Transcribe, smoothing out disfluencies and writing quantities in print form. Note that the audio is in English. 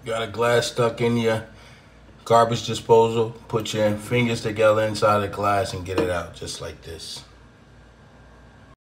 Got a glass stuck in your garbage disposal. Put your fingers together inside the glass and get it out just like this.